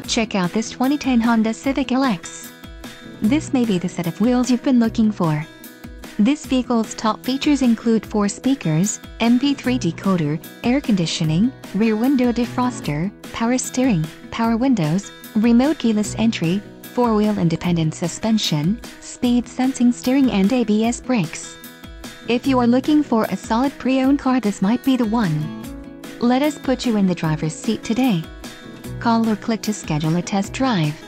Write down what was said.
Check out this 2010 Honda Civic LX. This may be the set of wheels you've been looking for. This vehicle's top features include 4 speakers, MP3 decoder, air conditioning, rear window defroster, power steering, power windows, remote keyless entry, 4-wheel independent suspension, speed sensing steering and ABS brakes. If you are looking for a solid pre-owned car, this might be the one. Let us put you in the driver's seat today. Call or click to schedule a test drive.